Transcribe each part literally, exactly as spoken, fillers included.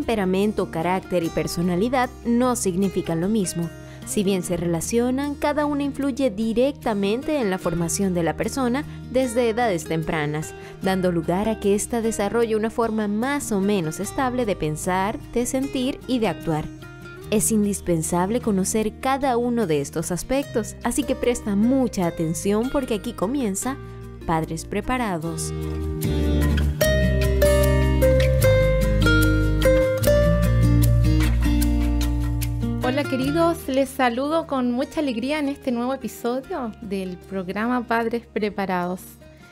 temperamento, carácter y personalidad no significan lo mismo. Si bien se relacionan, cada una influye directamente en la formación de la persona desde edades tempranas, dando lugar a que ésta desarrolle una forma más o menos estable de pensar, de sentir y de actuar. Es indispensable conocer cada uno de estos aspectos, así que presta mucha atención porque aquí comienza Padres Preparados. Hola queridos, les saludo con mucha alegría en este nuevo episodio del programa Padres Preparados.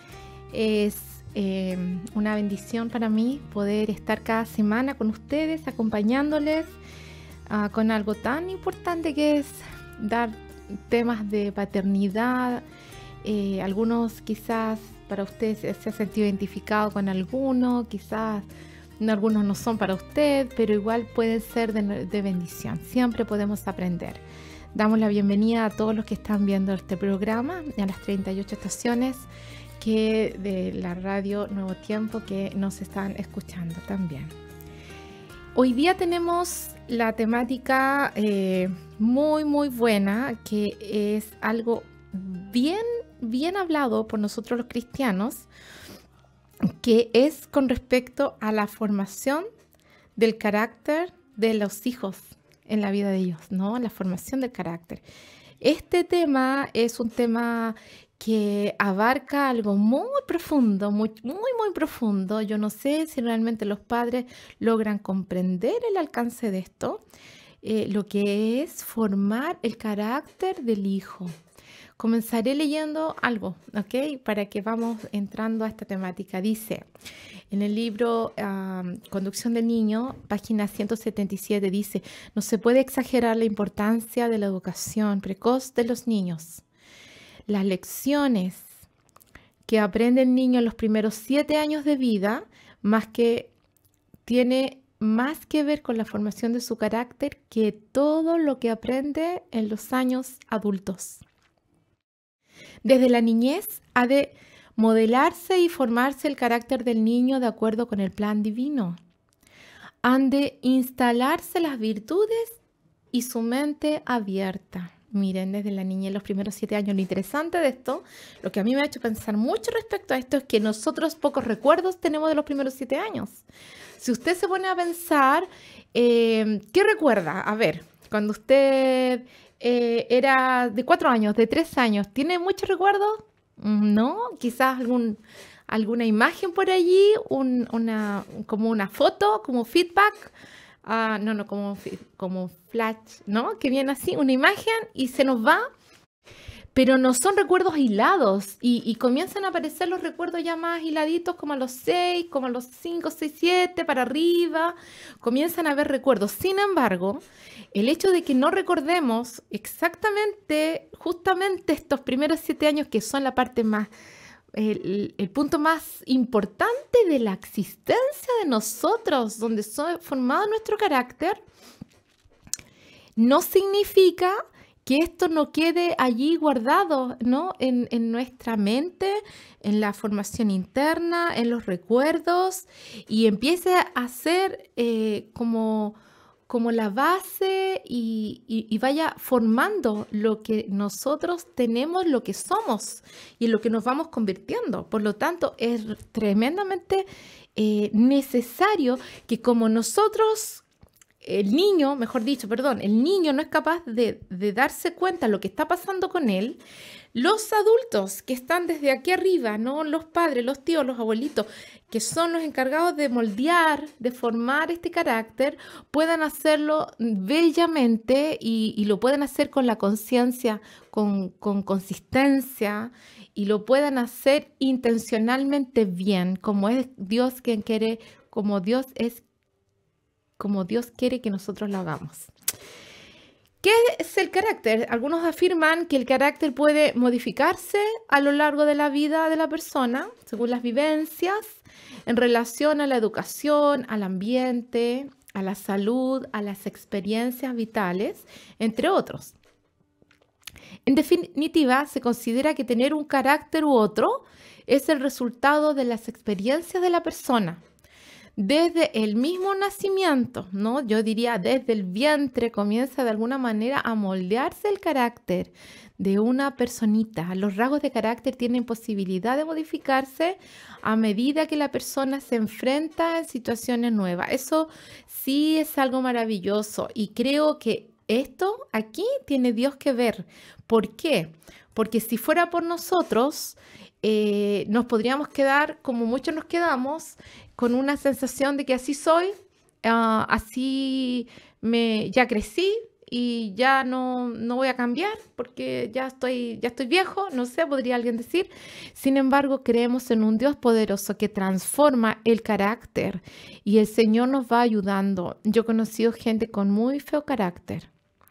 Es eh, una bendición para mí poder estar cada semana con ustedes, acompañándoles uh, con algo tan importante que es dar temas de paternidad. Eh, algunos quizás para ustedes se han sentido identificados con alguno, quizás algunos no son para usted, pero igual pueden ser de, de bendición. Siempre podemos aprender. Damos la bienvenida a todos los que están viendo este programa, a las treinta y ocho estaciones que de la radio Nuevo Tiempo que nos están escuchando también. Hoy día tenemos la temática eh, muy muy buena, que es algo bien, bien hablado por nosotros los cristianos, que es con respecto a la formación del carácter de los hijos en la vida de ellos, ¿no? La formación del carácter. Este tema es un tema que abarca algo muy profundo, muy, muy, muy profundo. Yo no sé si realmente los padres logran comprender el alcance de esto, eh, lo que es formar el carácter del hijo. Comenzaré leyendo algo, ¿ok? Para que vamos entrando a esta temática. Dice, en el libro um, Conducción del Niño, página ciento setenta y siete, dice, no se puede exagerar la importancia de la educación precoz de los niños. Las lecciones que aprende el niño en los primeros siete años de vida, más que tiene más que ver con la formación de su carácter que todo lo que aprende en los años adultos. Desde la niñez ha de modelarse y formarse el carácter del niño de acuerdo con el plan divino. Han de instalarse las virtudes y su mente abierta. Miren, desde la niñez, los primeros siete años, lo interesante de esto, lo que a mí me ha hecho pensar mucho respecto a esto es que nosotros pocos recuerdos tenemos de los primeros siete años. Si usted se pone a pensar, eh, ¿qué recuerda? A ver, cuando usted... Eh, era de cuatro años, de tres años. ¿Tiene muchos recuerdos? No, quizás algún, alguna imagen por allí, un, una, como una foto, como feedback. Uh, no, no, como, como flash, ¿no? Que viene así, una imagen y se nos va. Pero no son recuerdos hilados y, y comienzan a aparecer los recuerdos ya más hiladitos como a los seis, como a los cinco, seis, siete, para arriba. Comienzan a haber recuerdos. Sin embargo, el hecho de que no recordemos exactamente, justamente estos primeros siete años que son la parte más, el, el punto más importante de la existencia de nosotros, donde se formado nuestro carácter, no significa que esto no quede allí guardado, ¿no? En, en nuestra mente, en la formación interna, en los recuerdos, y empiece a ser eh, como, como la base y, y, y vaya formando lo que nosotros tenemos, lo que somos y en lo que nos vamos convirtiendo. Por lo tanto, es tremendamente eh, necesario que como nosotros... El niño, mejor dicho, perdón, el niño no es capaz de, de darse cuenta de lo que está pasando con él. Los adultos que están desde aquí arriba, ¿no? Los padres, los tíos, los abuelitos, que son los encargados de moldear, de formar este carácter, puedan hacerlo bellamente y, y lo pueden hacer con la conciencia, con, con consistencia y lo puedan hacer intencionalmente bien, como es Dios quien quiere, como Dios es como Dios quiere que nosotros lo hagamos. ¿Qué es el carácter? Algunos afirman que el carácter puede modificarse a lo largo de la vida de la persona, según las vivencias, en relación a la educación, al ambiente, a la salud, a las experiencias vitales, entre otros. En definitiva, se considera que tener un carácter u otro es el resultado de las experiencias de la persona, desde el mismo nacimiento, ¿no? Yo diría desde el vientre comienza de alguna manera a moldearse el carácter de una personita. Los rasgos de carácter tienen posibilidad de modificarse a medida que la persona se enfrenta en situaciones nuevas. Eso sí es algo maravilloso y creo que esto aquí tiene Dios que ver. ¿Por qué? Porque si fuera por nosotros, eh, nos podríamos quedar, como muchos nos quedamos, con una sensación de que así soy, uh, así me, ya crecí, y ya no, no voy a cambiar porque ya estoy, ya estoy viejo, no sé, podría alguien decir. Sin embargo, creemos en un Dios poderoso que transforma el carácter y el Señor nos va ayudando. Yo he conocido gente con muy feo carácter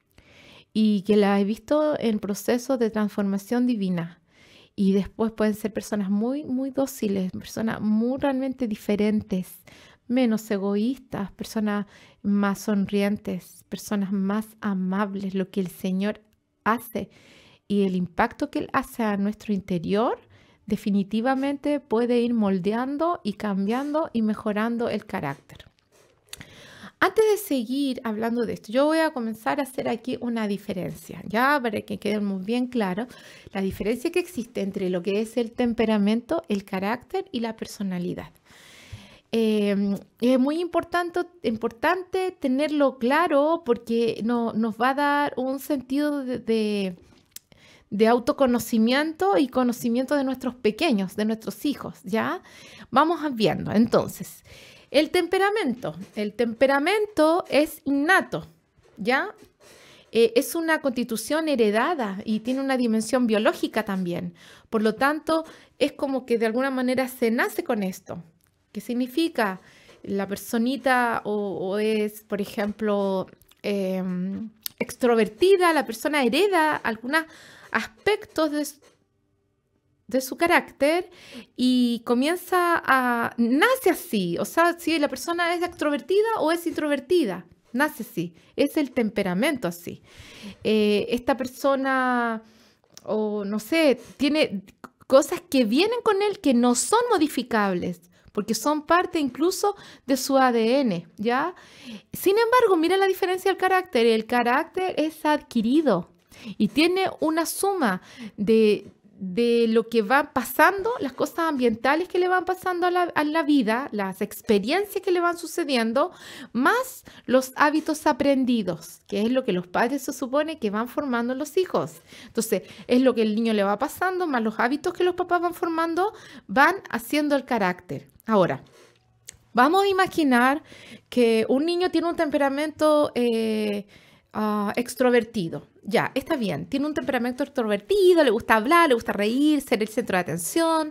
y que la he visto en procesos de transformación divina. Y después pueden ser personas muy, muy dóciles, personas muy realmente diferentes, menos egoístas, personas más sonrientes, personas más amables, lo que el Señor hace y el impacto que Él hace a nuestro interior definitivamente puede ir moldeando y cambiando y mejorando el carácter. Antes de seguir hablando de esto, yo voy a comenzar a hacer aquí una diferencia, ya para que quede muy bien claro la diferencia que existe entre lo que es el temperamento, el carácter y la personalidad. Eh, es muy importante, importante tenerlo claro porque no, nos va a dar un sentido de, de, de autoconocimiento y conocimiento de nuestros pequeños, de nuestros hijos, ¿ya? Vamos viendo. Entonces, el temperamento. El temperamento es innato, ¿ya? Eh, es una constitución heredada y tiene una dimensión biológica también. Por lo tanto, es como que de alguna manera se nace con esto. ¿Qué significa? La personita o, o es, por ejemplo, eh, extrovertida, la persona hereda algunos aspectos de, de su carácter y comienza a... nace así, o sea, si la persona es extrovertida o es introvertida, nace así, es el temperamento así. Eh, esta persona, o no sé, tiene cosas que vienen con él que no son modificables, porque son parte incluso de su A D N, ¿ya? Sin embargo, mira la diferencia del carácter. El carácter es adquirido y tiene una suma de, de lo que va pasando, las cosas ambientales que le van pasando a la, a la vida, las experiencias que le van sucediendo, más los hábitos aprendidos, que es lo que los padres se supone que van formando en los hijos. Entonces, es lo que el niño le va pasando, más los hábitos que los papás van formando, van haciendo el carácter. Ahora, vamos a imaginar que un niño tiene un temperamento eh, uh, extrovertido. Ya, está bien, tiene un temperamento extrovertido, le gusta hablar, le gusta reír, ser el centro de atención,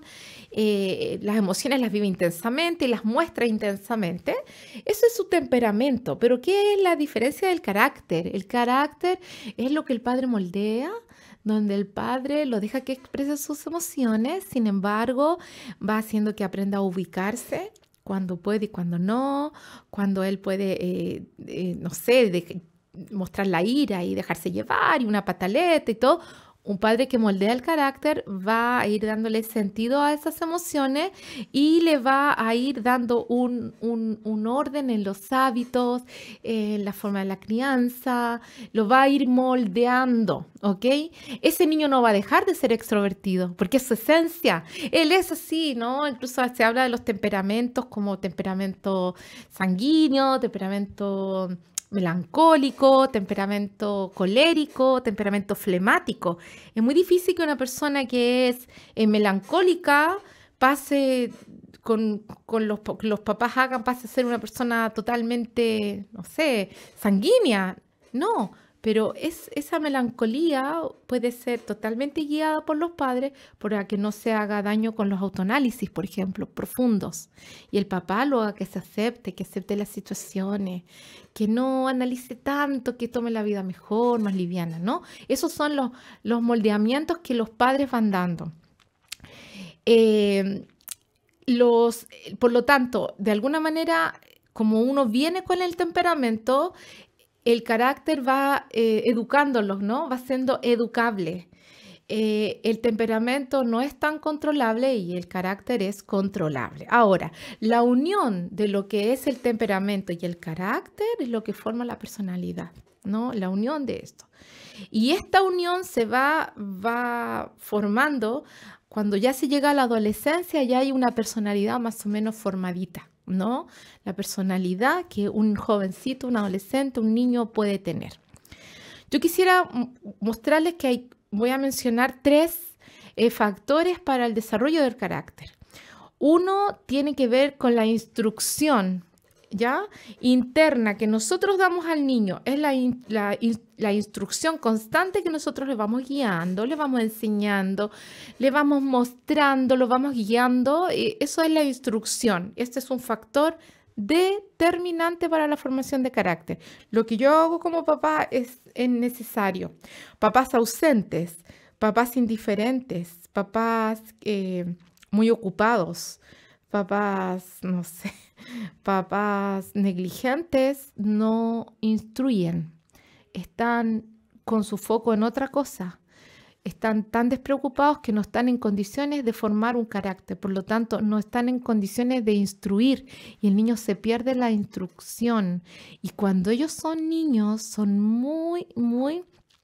eh, las emociones las vive intensamente y las muestra intensamente. Eso es su temperamento, pero ¿qué es la diferencia del carácter? El carácter es lo que el padre moldea, donde el padre lo deja que exprese sus emociones, sin embargo, va haciendo que aprenda a ubicarse cuando puede y cuando no, cuando él puede, eh, eh, no sé, de, mostrar la ira y dejarse llevar y una pataleta y todo. Un padre que moldea el carácter va a ir dándole sentido a esas emociones y le va a ir dando un, un, un orden en los hábitos, en la forma de la crianza, lo va a ir moldeando, ¿ok? Ese niño no va a dejar de ser extrovertido porque es su esencia. Él es así, ¿no? Incluso se habla de los temperamentos como temperamento sanguíneo, temperamento melancólico, temperamento colérico, temperamento flemático. Es muy difícil que una persona que es eh, melancólica pase, con, con los, los papás hagan, pase a ser una persona totalmente, no sé, sanguínea. No, pero es, esa melancolía puede ser totalmente guiada por los padres para que no se haga daño con los autoanálisis, por ejemplo, profundos. Y el papá lo haga que se acepte, que acepte las situaciones, que no analice tanto, que tome la vida mejor, más liviana, ¿no? Esos son los, los moldeamientos que los padres van dando. Eh, los, por lo tanto, de alguna manera, como uno viene con el temperamento, el carácter va eh, educándolos, ¿no? Va siendo educable. eh, el temperamento no es tan controlable y el carácter es controlable. Ahora, la unión de lo que es el temperamento y el carácter es lo que forma la personalidad, ¿no? La unión de esto. Y esta unión se va, va formando cuando ya se llega a la adolescencia, ya hay una personalidad más o menos formadita, ¿no? La personalidad que un jovencito, un adolescente, un niño puede tener. Yo quisiera mostrarles que hay, voy a mencionar tres eh, factores para el desarrollo del carácter. Uno tiene que ver con la instrucción, ¿ya? Interna que nosotros damos al niño. Es la, in, la, in, la instrucción constante que nosotros le vamos guiando, le vamos enseñando, le vamos mostrando, lo vamos guiando. Eh, eso es la instrucción. Este es un factor determinante para la formación de carácter. Lo que yo hago como papá es, es necesario. Papás ausentes, papás indiferentes, papás eh, muy ocupados, papás, no sé, papás negligentes no instruyen. Están con su foco en otra cosa. Están tan despreocupados que no están en condiciones de formar un carácter. Por lo tanto, no están en condiciones de instruir y el niño se pierde la instrucción. Y cuando ellos son niños, son muy, muy,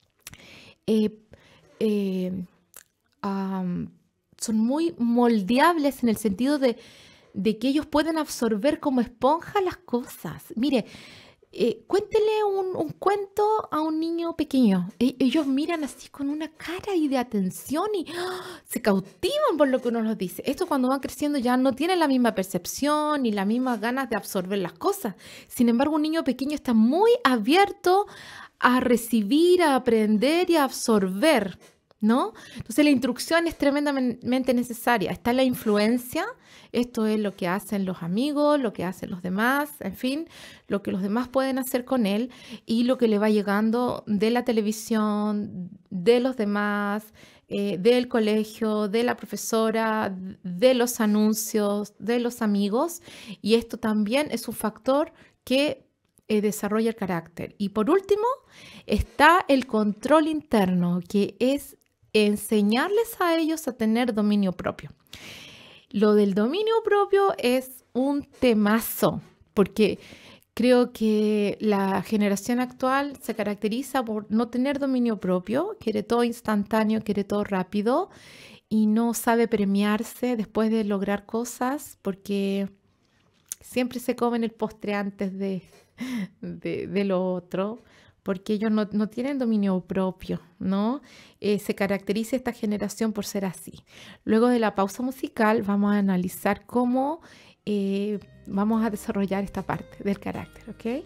eh, eh, um, son muy moldeables en el sentido de, de que ellos pueden absorber como esponja las cosas. Mire, Eh, cuéntele un, un cuento a un niño pequeño. E ellos miran así con una cara y de atención y ¡oh! Se cautivan por lo que uno les dice. Esto cuando van creciendo ya no tienen la misma percepción ni las mismas ganas de absorber las cosas. Sin embargo, un niño pequeño está muy abierto a recibir, a aprender y a absorber, ¿no? Entonces la instrucción es tremendamente necesaria. Está la influencia. Esto es lo que hacen los amigos, lo que hacen los demás, en fin, lo que los demás pueden hacer con él y lo que le va llegando de la televisión, de los demás, eh, del colegio, de la profesora, de los anuncios, de los amigos. Y esto también es un factor que eh, desarrolla el carácter. Y por último, está el control interno, que es enseñarles a ellos a tener dominio propio. Lo del dominio propio es un temazo, porque creo que la generación actual se caracteriza por no tener dominio propio, quiere todo instantáneo, quiere todo rápido y no sabe premiarse después de lograr cosas porque siempre se comen el postre antes de, de, de lo otro. Porque ellos no, no tienen dominio propio, ¿no? Eh, se caracteriza esta generación por ser así. Luego de la pausa musical vamos a analizar cómo eh, vamos a desarrollar esta parte del carácter, ¿ok?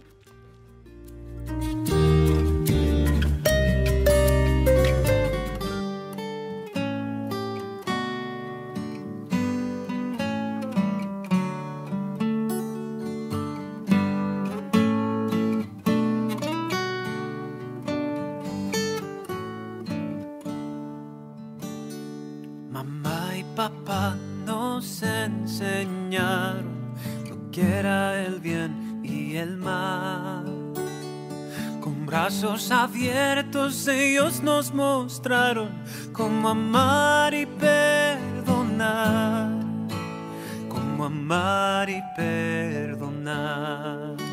Papá nos enseñaron lo que era el bien y el mal. Con brazos abiertos ellos nos mostraron cómo amar y perdonar, cómo amar y perdonar.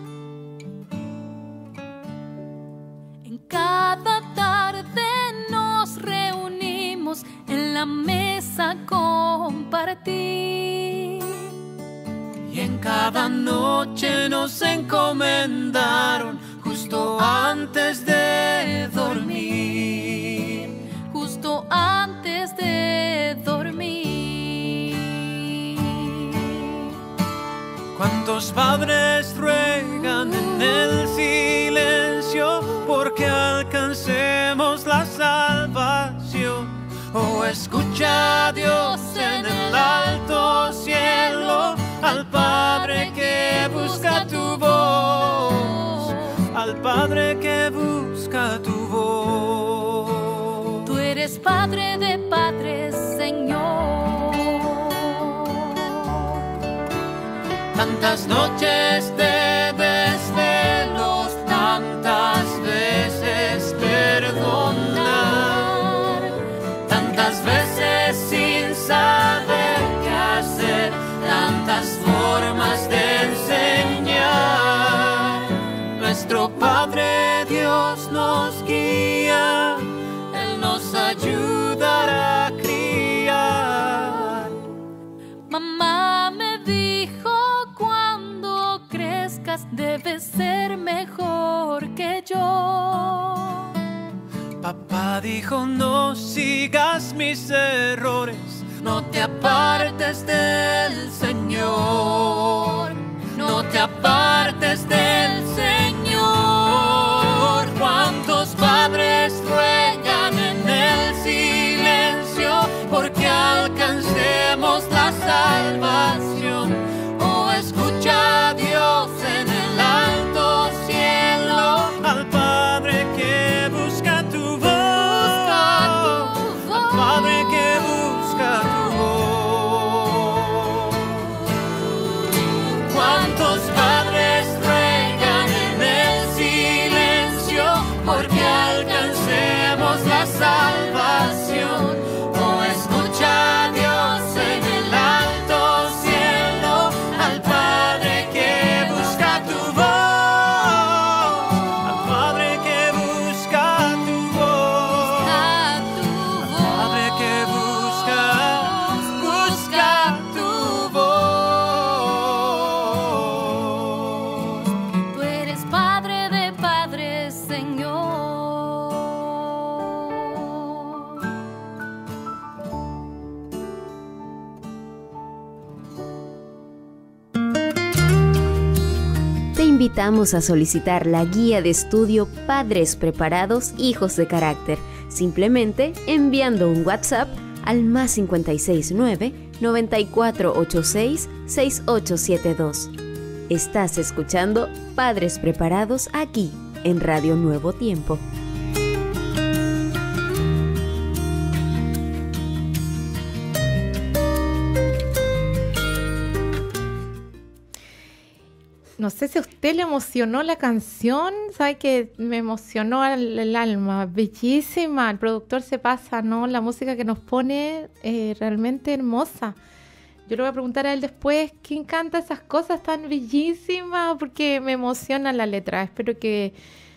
En cada tarde nos reunimos en la mesa a compartir. Y en cada noche nos encomendaron justo antes de dormir, justo antes de dormir. ¿Cuántos padres ruegan en el silencio porque alcancemos la salvación? Oh, escucha a Dios en el alto cielo, al Padre que busca tu voz, al Padre que busca tu voz. Tú eres Padre de padres, Señor. Tantas noches de desvelos, tantas veces perdonar. debes ser mejor que yo. Papá dijo, no sigas mis errores, no te apartes del Señor, no te apartes del Señor. ¿Cuántos padres ruegan en el silencio porque alcancemos la salvación? Oh, escucha a Dios en el alto cielo, al Padre que busca tu voz, Busca tu voz. al Padre que busca tu voz. ¿Cuántos padres ruegan en el silencio porque alcancemos la salvación? Oh, escucha a Dios en el alto cielo, al Padre que busca tu voz, al Padre que busca tu voz, Busca tu Padre que busca, busca tu voz. Tú eres Padre de padres, Señor. Te invitamos a solicitar la guía de estudio Padres Preparados, Hijos de Carácter, simplemente enviando un WhatsApp al más cincuenta y seis nueve, noventa y cuatro ochenta y seis, sesenta y ocho setenta y dos. Estás escuchando Padres Preparados aquí, en Radio Nuevo Tiempo. No sé si a usted le emocionó la canción, sabe que me emocionó el, el alma, bellísima, el productor se pasa, ¿no? La música que nos pone eh, realmente hermosa. Yo le voy a preguntar a él después, ¿quién canta esas cosas tan bellísimas? Porque me emociona la letra. Espero que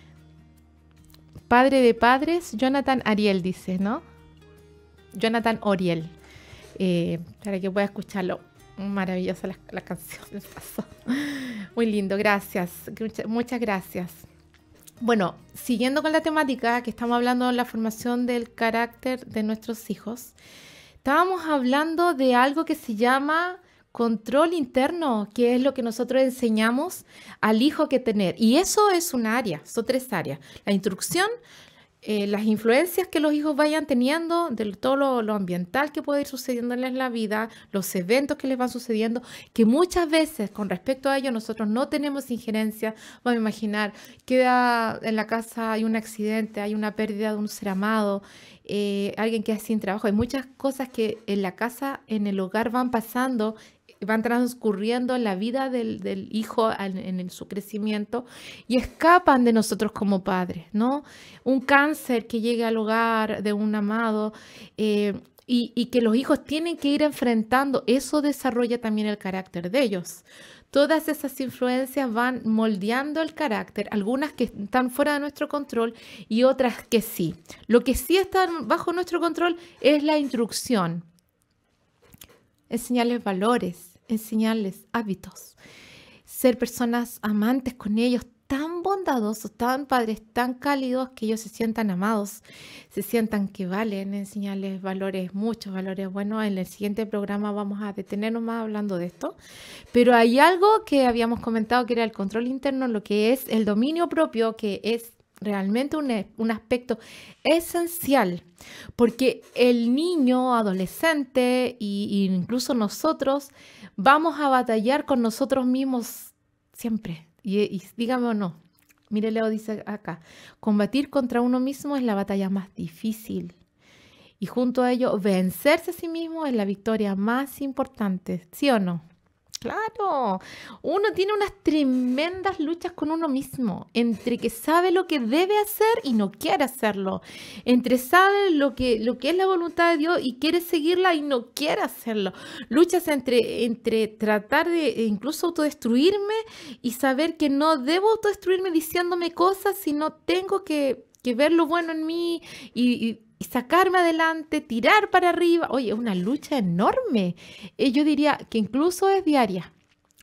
Padre de Padres, Jonathan Ariel dice, ¿no? Jonathan Oriel, eh, para que pueda escucharlo. Maravillosa la, la canción, me pasó. Muy lindo, gracias. Muchas, muchas gracias. Bueno, siguiendo con la temática que estamos hablando de la formación del carácter de nuestros hijos, estábamos hablando de algo que se llama control interno, que es lo que nosotros enseñamos al hijo que tener. Y eso es un área, son tres áreas. La instrucción, eh, las influencias que los hijos vayan teniendo, de todo lo, lo ambiental que puede ir sucediéndoles en la vida, los eventos que les van sucediendo, que muchas veces con respecto a ello nosotros no tenemos injerencia. Vamos a imaginar, queda en la casa, hay un accidente, hay una pérdida de un ser amado, eh, alguien queda sin trabajo. Hay muchas cosas que en la casa, en el hogar van pasando, van transcurriendo en la vida del, del hijo en, en su crecimiento y escapan de nosotros como padres, ¿no? Un cáncer que llegue al hogar de un amado eh, y, y que los hijos tienen que ir enfrentando, eso desarrolla también el carácter de ellos. Todas esas influencias van moldeando el carácter, algunas que están fuera de nuestro control y otras que sí. Lo que sí está bajo nuestro control es la instrucción. Enseñarles valores, enseñarles hábitos, ser personas amantes con ellos, tan bondadosos, tan padres, tan cálidos, que ellos se sientan amados, se sientan que valen, enseñarles valores, muchos valores. Bueno, en el siguiente programa vamos a detenernos más hablando de esto, pero hay algo que habíamos comentado que era el control interno, lo que es el dominio propio, que es realmente un, un aspecto esencial, porque el niño, adolescente e incluso nosotros vamos a batallar con nosotros mismos siempre. Y, y dígame o no, mire, Leo dice acá, combatir contra uno mismo es la batalla más difícil. Y junto a ello, vencerse a sí mismo es la victoria más importante, ¿sí o no? Claro, uno tiene unas tremendas luchas con uno mismo, entre que sabe lo que debe hacer y no quiere hacerlo, entre sabe lo que, lo que es la voluntad de Dios y quiere seguirla y no quiere hacerlo, luchas entre, entre tratar de incluso autodestruirme y saber que no debo autodestruirme diciéndome cosas, sino tengo que, que ver lo bueno en mí y, y y sacarme adelante, tirar para arriba. Oye, es una lucha enorme. Eh, yo diría que incluso es diaria.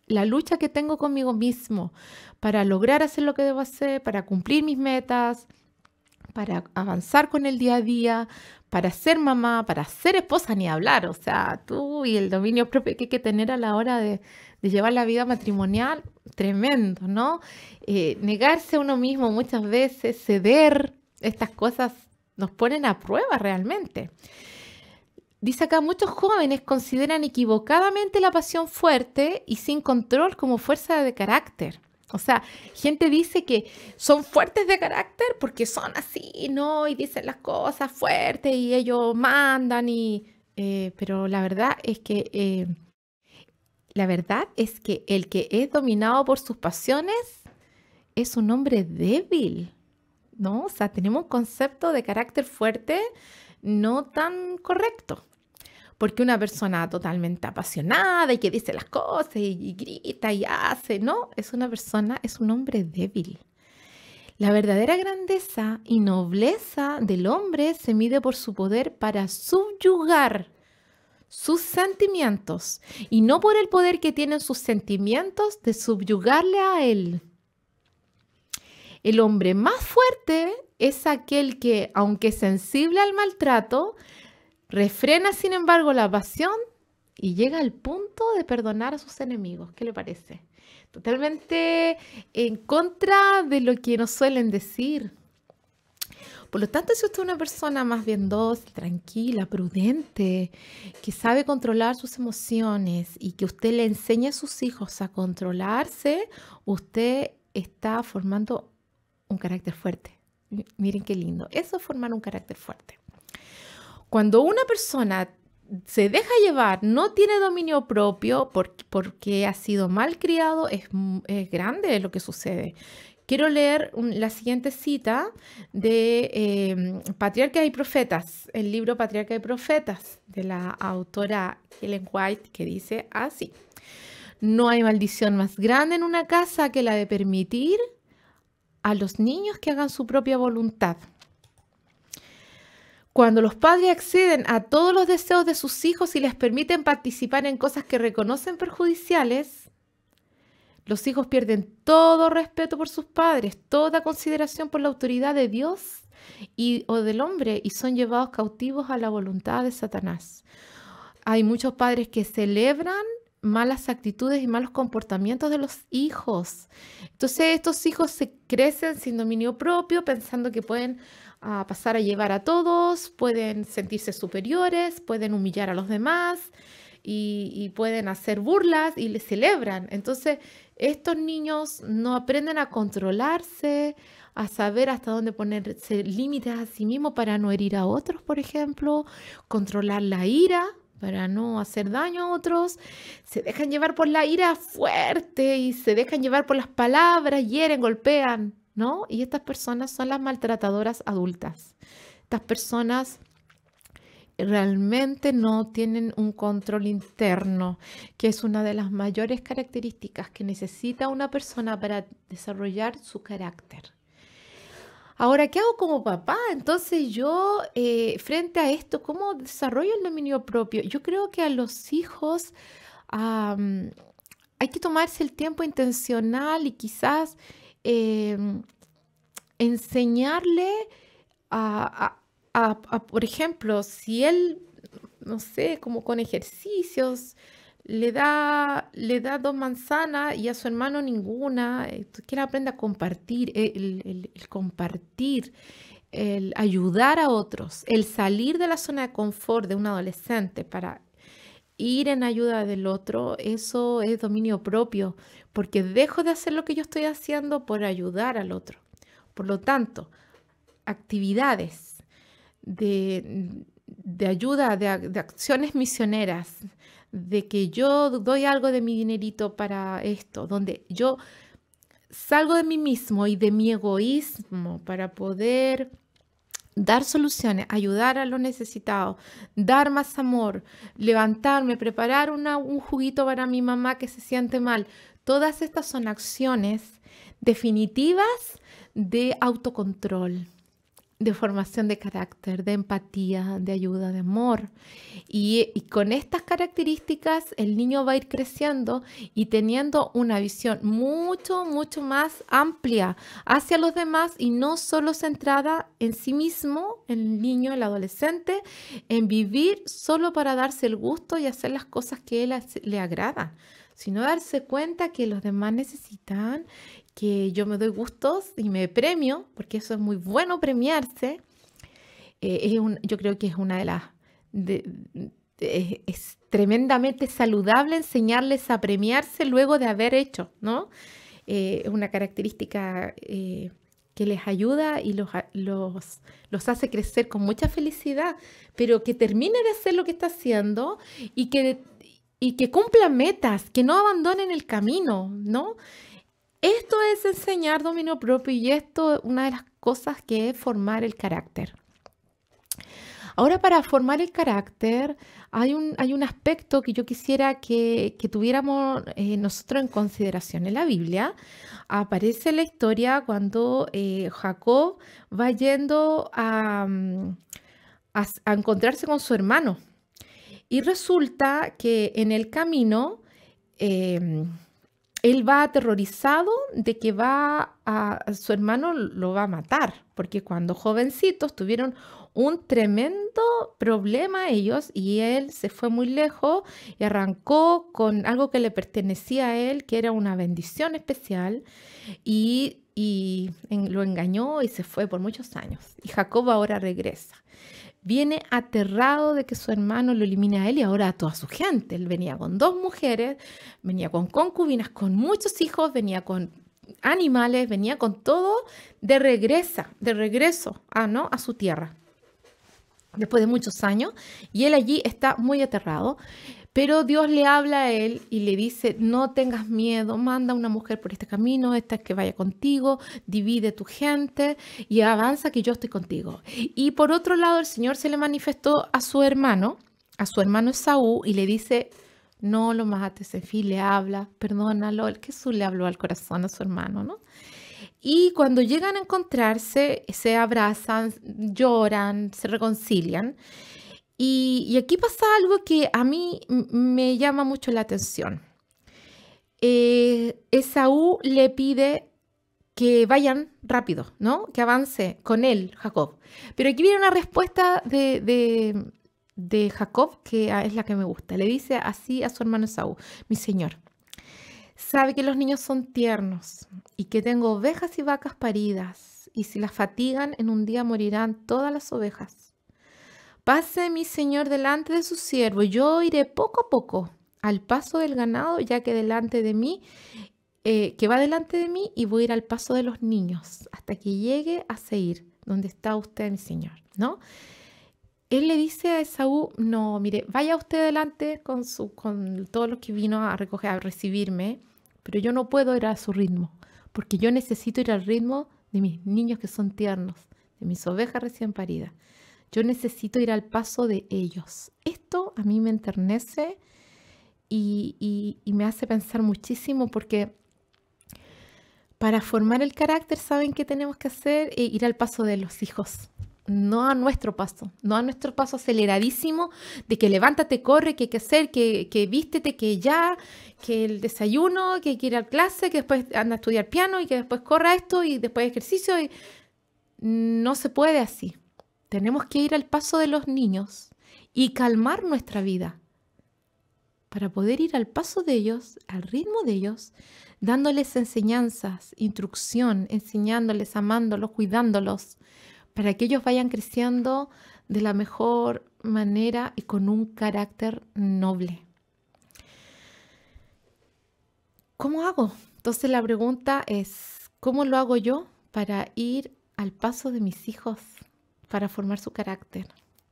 la lucha que tengo conmigo mismo para lograr hacer lo que debo hacer, para cumplir mis metas, para avanzar con el día a día, para ser mamá, para ser esposa, ni hablar. O sea, tú y el dominio propio que hay que tener a la hora de, de llevar la vida matrimonial, tremendo, ¿no? Eh, negarse a uno mismo muchas veces, ceder, estas cosas nos ponen a prueba realmente. Dice acá, muchos jóvenes consideran equivocadamente la pasión fuerte y sin control como fuerza de carácter. O sea, gente dice que son fuertes de carácter porque son así, ¿no? Y dicen las cosas fuertes y ellos mandan y... Eh, pero la verdad es que... Eh, la verdad es que el que es dominado por sus pasiones es un hombre débil, ¿no? O sea, tenemos un concepto de carácter fuerte no tan correcto. Porque una persona totalmente apasionada y que dice las cosas y, y grita y hace, no, es una persona, es un hombre débil. La verdadera grandeza y nobleza del hombre se mide por su poder para subyugar sus sentimientos y no por el poder que tienen sus sentimientos de subyugarle a él. El hombre más fuerte es aquel que, aunque sensible al maltrato, refrena, sin embargo, la pasión y llega al punto de perdonar a sus enemigos. ¿Qué le parece? Totalmente en contra de lo que nos suelen decir. Por lo tanto, si usted es una persona más bien dócil, tranquila, prudente, que sabe controlar sus emociones y que usted le enseña a sus hijos a controlarse, usted está formando un carácter fuerte. Miren qué lindo. Eso es formar un carácter fuerte. Cuando una persona se deja llevar, no tiene dominio propio porque, porque ha sido mal criado, es, es grande lo que sucede. Quiero leer un, la siguiente cita de eh, Patriarcas y Profetas, el libro Patriarcas y Profetas de la autora Ellen White, que dice así: no hay maldición más grande en una casa que la de permitir a los niños que hagan su propia voluntad. Cuando los padres acceden a todos los deseos de sus hijos y les permiten participar en cosas que reconocen perjudiciales, los hijos pierden todo respeto por sus padres, toda consideración por la autoridad de Dios y, o del hombre, y son llevados cautivos a la voluntad de Satanás. Hay muchos padres que celebran malas actitudes y malos comportamientos de los hijos. Entonces estos hijos se crecen sin dominio propio, pensando que pueden uh, pasar a llevar a todos, pueden sentirse superiores, pueden humillar a los demás y, y pueden hacer burlas y les celebran. Entonces estos niños no aprenden a controlarse, a saber hasta dónde ponerse límites a sí mismos para no herir a otros, por ejemplo, controlar la ira para no hacer daño a otros. Se dejan llevar por la ira fuerte y se dejan llevar por las palabras, hieren, golpean, ¿no? Y estas personas son las maltratadoras adultas. Estas personas realmente no tienen un control interno, que es una de las mayores características que necesita una persona para desarrollar su carácter. Ahora, ¿qué hago como papá? Entonces yo, eh, frente a esto, ¿cómo desarrollo el dominio propio? Yo creo que a los hijos um, hay que tomarse el tiempo intencional y quizás eh, enseñarle a, a A, a, por ejemplo, si él, no sé, como con ejercicios, le da, le da dos manzanas y a su hermano ninguna, que él aprenda a compartir, el, el, el compartir, el ayudar a otros, el salir de la zona de confort de un adolescente para ir en ayuda del otro, eso es dominio propio, porque dejo de hacer lo que yo estoy haciendo por ayudar al otro. Por lo tanto, actividades De, de ayuda, de, de acciones misioneras, de que yo doy algo de mi dinerito para esto, donde yo salgo de mí mismo y de mi egoísmo para poder dar soluciones, ayudar a los necesitados, dar más amor, levantarme, preparar una, un juguito para mi mamá que se siente mal. Todas estas son acciones definitivas de autocontrol. de formación de carácter, de empatía, de ayuda, de amor. Y, y con estas características el niño va a ir creciendo y teniendo una visión mucho, mucho más amplia hacia los demás y no solo centrada en sí mismo, el niño, el adolescente, en vivir solo para darse el gusto y hacer las cosas que a él le agradan, sino darse cuenta que los demás necesitan, que yo me doy gustos y me premio, porque eso es muy bueno premiarse. Eh, es un, yo creo que es una de las... De, de, es tremendamente saludable enseñarles a premiarse luego de haber hecho, ¿no? Eh, es una característica eh, que les ayuda y los, los, los hace crecer con mucha felicidad, pero que termine de hacer lo que está haciendo y que, y que cumpla metas, que no abandonen el camino, ¿no? Esto es enseñar dominio propio y esto es una de las cosas que es formar el carácter. Ahora, para formar el carácter hay un, hay un aspecto que yo quisiera que, que tuviéramos eh, nosotros en consideración. En la Biblia aparece la historia cuando eh, Jacob va yendo a, a, a encontrarse con su hermano. Y resulta que en el camino... Eh, Él va aterrorizado de que va a, su hermano lo va a matar, porque cuando jovencitos tuvieron un tremendo problema ellos y él se fue muy lejos y arrancó con algo que le pertenecía a él, que era una bendición especial, y, y en, lo engañó y se fue por muchos años. Y Jacob ahora regresa. Viene aterrado de que su hermano lo elimine a él y ahora a toda su gente. Él venía con dos mujeres, venía con concubinas, con muchos hijos, venía con animales, venía con todo de regresa, de regreso a, ¿no? a su tierra. Después de muchos años, y él allí está muy aterrado. Pero Dios le habla a él y le dice, no tengas miedo, manda una mujer por este camino, esta que vaya contigo, divide tu gente y avanza que yo estoy contigo. Y por otro lado, el Señor se le manifestó a su hermano, a su hermano Esaú, y le dice, no lo mates, en fin, le habla, perdónalo. El Jesús le habló al corazón a su hermano, ¿no? Y cuando llegan a encontrarse, se abrazan, lloran, se reconcilian. Y, y aquí pasa algo que a mí me llama mucho la atención. Eh, Esaú le pide que vayan rápido, ¿no? Que avance con él, Jacob. Pero aquí viene una respuesta de, de, de Jacob que es la que me gusta. Le dice así a su hermano Esaú, mi señor, sabe que los niños son tiernos y que tengo ovejas y vacas paridas, y si las fatigan, en un día morirán todas las ovejas. Pase mi señor delante de su siervo, yo iré poco a poco al paso del ganado, ya que delante de mí, eh, que va delante de mí, y voy a ir al paso de los niños, hasta que llegue a Seir, donde está usted, mi señor, ¿no? Él le dice a Esaú, no, mire, vaya usted delante con, su, con todos los que vino a recoger, a recibirme, pero yo no puedo ir a su ritmo, porque yo necesito ir al ritmo de mis niños que son tiernos, de mis ovejas recién paridas. Yo necesito ir al paso de ellos. Esto a mí me enternece y, y, y me hace pensar muchísimo, porque para formar el carácter, ¿saben qué tenemos que hacer? Eh, ir al paso de los hijos. No a nuestro paso, no a nuestro paso aceleradísimo de que levántate, corre, que hay que hacer, que, que vístete, que ya, que el desayuno, que hay que ir a clase, que después anda a estudiar piano y que después corra esto y después ejercicio. Y no se puede así. Tenemos que ir al paso de los niños y calmar nuestra vida para poder ir al paso de ellos, al ritmo de ellos, dándoles enseñanzas, instrucción, enseñándoles, amándolos, cuidándolos, para que ellos vayan creciendo de la mejor manera y con un carácter noble. ¿Cómo hago? Entonces la pregunta es, ¿cómo lo hago yo para ir al paso de mis hijos, para formar su carácter?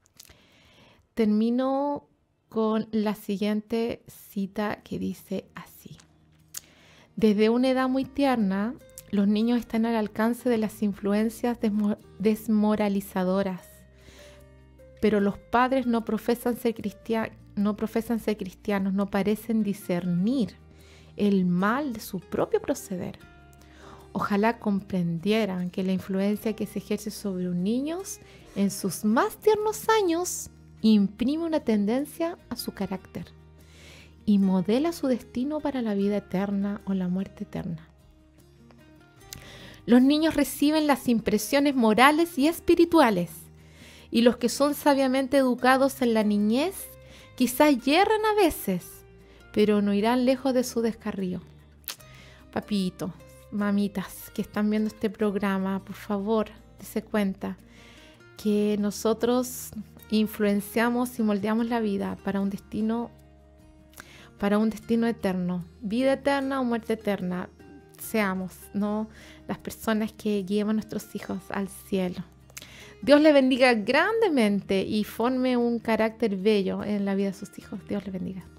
Termino con la siguiente cita que dice así. Desde una edad muy tierna, los niños están al alcance de las influencias desmo- desmoralizadoras, pero los padres no profesan ser cristianos, no profesan ser cristianos, no parecen discernir el mal de su propio proceder. Ojalá comprendieran que la influencia que se ejerce sobre un niño en sus más tiernos años imprime una tendencia a su carácter y modela su destino para la vida eterna o la muerte eterna. Los niños reciben las impresiones morales y espirituales, y los que son sabiamente educados en la niñez quizás yerran a veces, pero no irán lejos de su descarrío. Papito, mamitas que están viendo este programa, por favor, dense cuenta que nosotros influenciamos y moldeamos la vida para un destino, para un destino eterno, vida eterna o muerte eterna. Seamos, ¿no?, las personas que guiemos a nuestros hijos al cielo. Dios le bendiga grandemente y forme un carácter bello en la vida de sus hijos. Dios le bendiga.